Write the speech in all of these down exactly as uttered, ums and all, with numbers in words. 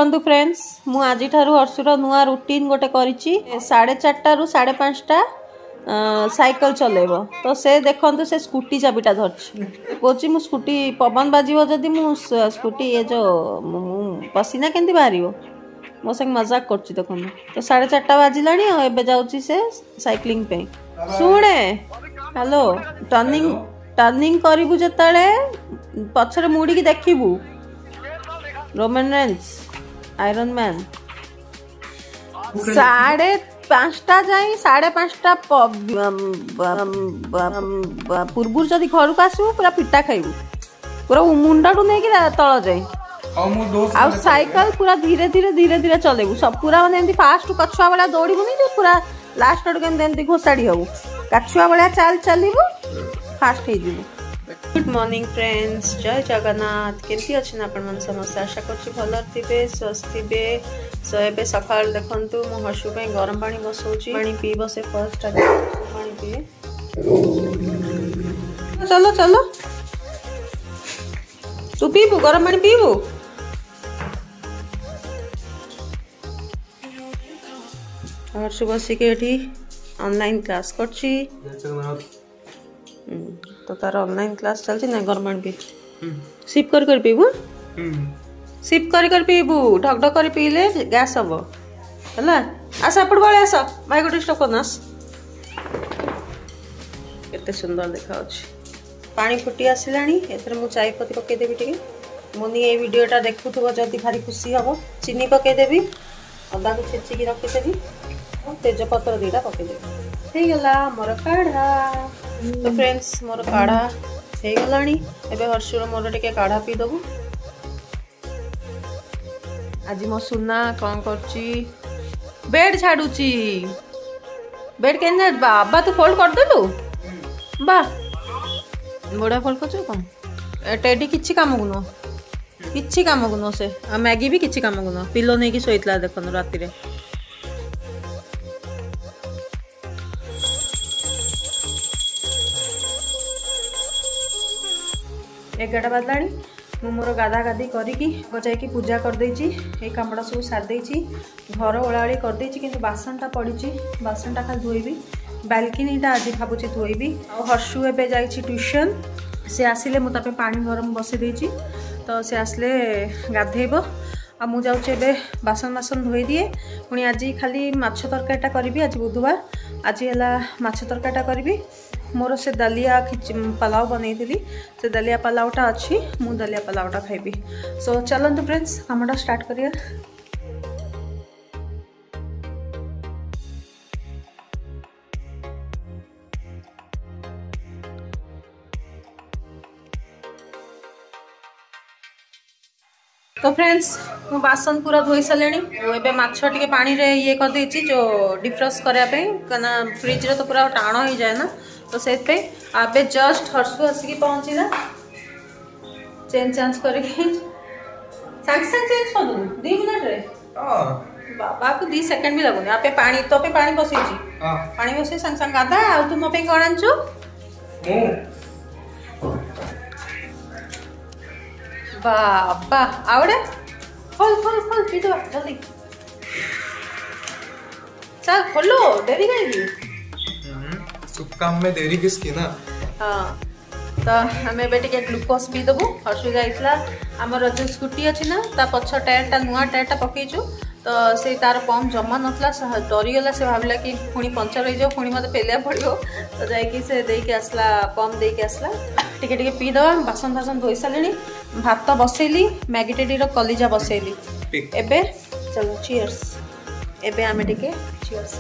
देखंतु फ्रेंड्स मु आज हर्षुर नुआ रुटीन गोटे करिछि साढ़े चारटा रु साढ़े पाँचटा साइकिल चलेब तो से देखंतु से स्कूटी चाबिटा धरछि कोची मु स्कूटी पवन बाजिबो जदी मु स्कूटी ये जो पसीना केंती बाहरिबो मो संग मजाक करछि देखंतु तो साढ़े चारटा बाजिलानी और एबे जाउछि से साइक्लिंग पे सुने हेलो टर्निंग टर्निंग करिबु जतले पछरे मुड़ी की देखिबु रोमन रेंस आयरन मैन साढ़े पाँचटा जाई साढ़े पाँचटा पूर्व जदि घर को आसबू पूरा पिटा खाइबू पूरा मुंडा टू नहीं तल जाए आ साइकिल पूरा धीरे धीरे धीरे धीरे चलेबू सब पूरा माने फास्ट कछुआ वाला दौड़बूनी जो पूरा लास्ट आड़ के घोषाड़ी हबू कछुआ वाला चाल चलबू फास्ट हो। गुड मॉर्निंग फ्रेंड्स जय जगन्नाथ केमती अच्छे आपण मन समस्त आशा करछि भल थिबे स्वस्थ थिबे सो एबे सकाळ देखंतु मो हर्षु पे गरम पानी बसौछि पानी पीबो से फर्स्ट पानी पिए चलो चलो तू पीबू गरम पानी पीबू हर्षु बसी के एठी ऑनलाइन क्लास करछि तो तार ऑनलाइन क्लास चलती ना गवर्नमेंट भी सिप कर कर पीबू सिप कर कर पीबू ढक ढक कर पीले गैस हम है आस एपट बड़े आस भाई गोटे स्टॉप करनास केते सुंदर देखा पानी फुटी आसिलानी एथरे मु चाय पत्ती पके देबी टिके मुनी ए वीडियोटा देखुथबो जदी भारी खुशी हबो चीनी पके देबी अदा को छेची की रखि देबी और तेजपत्र दीटा पके देबी हे गला मोर काढ़ा तो फ्रेंड्स मोर काढ़ा हो गलानी एबे हर्षुर मोर टिके काढ़ा पी दबु आज मो सुना कौन करची बेड झाड़ुची बेड के बाबा तू फोल्ड कर देलु बा बड़ा फोल्ड कर कौन टेडी किछि काम गुनो किछि काम गुनो से आ मैगी भी किछि काम गुनो पिलो नहीं कि सोइतला देखन राती रे एगारटा बाजलानी मु मोर गाधा गाधी करिकी जाइकी पूजा कर देछि ए कामड़ा सब सार देछि घर ओलाळी कर देछि किंतु बासनटा पड़िछि बासनटा खाली धोइबी बाल्कनीटा आज भाबुछि धोइबी आ हर्षु एबे जाइछि ट्यूशन से आसिले मु तापे पानी गरम बसे देछि तो से आसले गाधेइबो आ मु जाउछि एबे बासन बासन धोई दिए पुणी आज खाली माछ तरकारीटा करिबी आज बुधवार आज हला माछ तरकारीटा करिबी मोर से दलिया पलाव बनई से दलिया पलावटा अच्छी मु दलिया पलावटा खाइबी सो चलतु फ्रेंड्स कामटा स्टार्ट करिया तो फ्रेंड्स मु बासन पूरा धोई सारे एबे माछ टिके पानी रे ये कर देछि जो डिफ्रॉस्ट करिया पे कना फ्रिज रे तो पूरा टाण हो जाए ना तो से आबे जस्ट हर्षु आसिक पहुँचला चेंज चांज करके सांग सांग चेंज कर दूँ दी मिनट रे बाबा को दी सेकंड भी लगुनि आपे पानी तो पे पानी बसई छी पानी बसई सांग सांग गाधा आ तू मो पे कोन आनछु बाबा आवड़े खोल खोल खोल पी दो जल्दी चल खोलो देरी करेगी शुभ काम में देरी किसकी ना हाँ तो आम ए ग्लूकोज पी देबू हर्षु जाइला आमर जो स्कूटी अच्छी ना ता पछ टायरटा नुआ टायरटा पकईचु तो से तार पंप जमा नाला डरीगला से भाविला कि पुणी पंचर हो पुणी मत पेलिया पड़ो तो जाकि से देके आसला पंप देके आसला टिके टिके पी दवा बासन बासन धोई सारे भात बसैली मैगी टेडी कलिजा बसैली एबे चलो चीयर्स एबे आमे टिके चीयर्स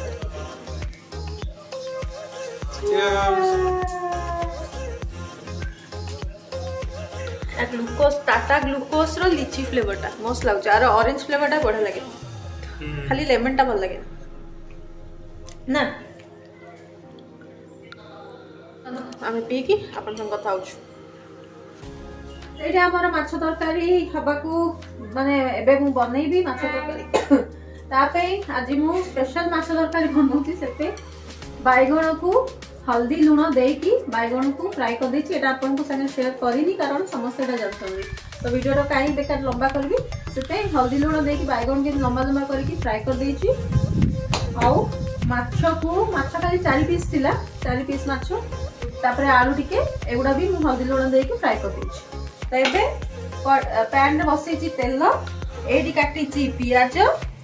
ग्लूकोज टाटा ग्लूकोज रो लीची फ्लेवरटा मस्त लागछ आरो ऑरेंज फ्लेवरटा बढ़िया लागे खाली लेमन टा भल लागे ना आमे पी की अपन संग कथा होछु एटा हमर माछ तरकारी हबाकू माने एबे मु बनैबी माछ तरकारी तापे आज मु स्पेशल माछ तरकारी बनौती सेते बाइगण को हल्दी लुण देकी बैगण को फ्राए कर देछि एटा आपन को संगे शेयर करिनी कारण समस्त एटा जानछन तो वीडियो कहीं बेकार लंबा करी से हल्दी लुण देकी बैगन के लंबा लंबा करके फ्राए कर देछि। आउ माछ को माछ खाली चार पीस थिला चार पीस माछ तापर आलू टिके एगुडा भी मु हल्दी लुण देकी फ्राए कर देछि। तो एबे पैन रे बसैछि तेल एडी काटिछि पियाज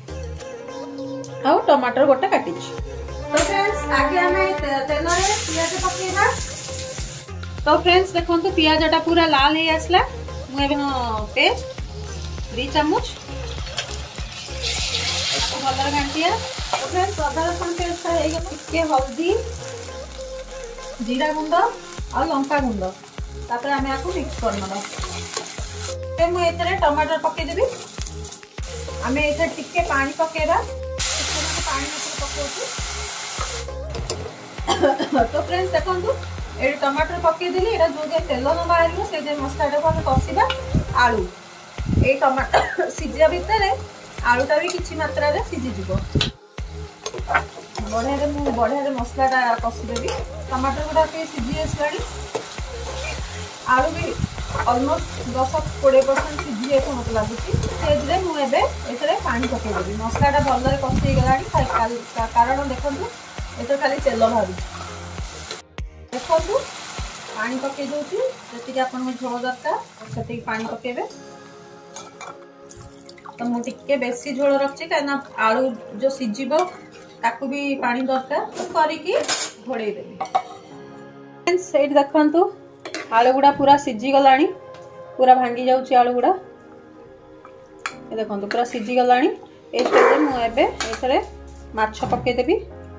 आउ टमाटर गोटे काटिछि। तो फ्रेंड्स आगे हमें तेल रे पियाज पकेबा। तो फ्रेंड्स देखंतु पियाजटा पूरा लाल हे आसला मु एबे पेस्ट दो चम्मच भलर घांटिया। तो फ्रेंड्स अदा रसुण पेस्ट हे गला के हल्दी जीरा गुंड और लंका गुंड तापर हमें आको मिक्स करनबा। ते मु एतरे टमाटर पके देबी। हमें एतरे टिके पानी पकेबा पानी पकाउछु। तो फ्रेंड्स देखंतु ए टमाटर पके देली एटा जो जे तेल न बाहरियो से जे मसाला को हम कसिबा आलू ए टमाटर सिजिया भितर आलूटा भी किछि मात्रा रे सिजि जिवो। बढ़िया रे मु बढ़िया रे मसालाटा कसी देबी। टमाटर गुडा के सिजि आसलानी आलू भी ऑलमोस्ट दस बीस परसेंट सिजि एतो मत लागुची। सेजरे मु एबे एतरे पानी पके देबी। मसालाटा भलरे कसी गलानी कारण देखंतु एतो खाली तेल भाबी देखो पानी पके दूसरी जी आपन झोल दरकार से पानी पकेबे। तो मुझे बेसी झोल रखी कहीं आलू जो सीझब ताकू भी पानी दरकार तो करिकी घोड़े देवी। से देखु आलू गुड़ा पूरा सीझी गलानी पूरा भांगी जाऊँगी आलू गुड़ा देखो पूरा सीझी गलानी। ए स्टेज मुझे एथरे माछ पकेदेवी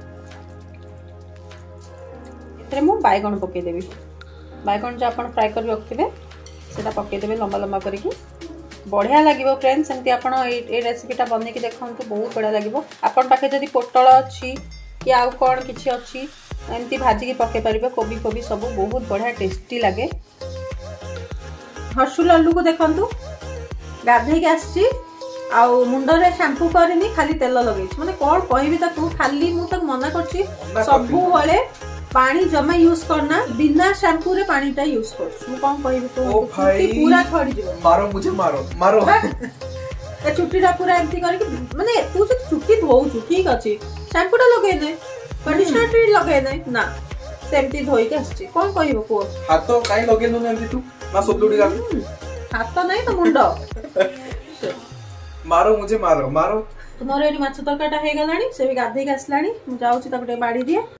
मु बैगन पकेदेवी। बैगन जो आपन फ्राए कर रखिबे सेटा पकेदेवे लंबा लंबा करके बढ़िया लगिवो। फ्रेंड्स एमती आपन ए रेसिपीटा बनै कि देखंतु बहुत बढ़िया लगिवो। आपन पाखे जदी पोटल अछि कि आउ कोन किछि अछि एमती भाजी के पके परिबे कोबी कोबी सब बहुत बढ़िया टेस्टी लागे। हर्षुल अल्लू को देखंतु गाधे के आछि आउ मुंडो रे शैम्पू करनी खाली तेल लगै छी माने कोन कहबी ताकू खाली मु तक मना करछि सबु बळे पानी जमा यूज करना बिना शैम्पू रे पानी टा यूज कर। मु कोन कहबी तो चुट्टी पूरा खड़ी जीव। मारो मुझे मारो मारो ए चुट्टी टा पूरा एम्ति करके माने तू जे चुट्टी धोउ ठीक अछि शैम्पू टा लगे नै कंडीशनर टी लगे नै ना सेमती धोई के आछि कोन कहबो को हाथ तो काई लगे न एम्ति तू ना सोलुडी गाल हाथ तो नहीं तो मुंडो मारो मुझे मारो मारो। तुम्हारे एडी माछ तरकाटा हे गलानी से भी गाधे के आसलानी मु जाउची ताको बाड़ी दिए।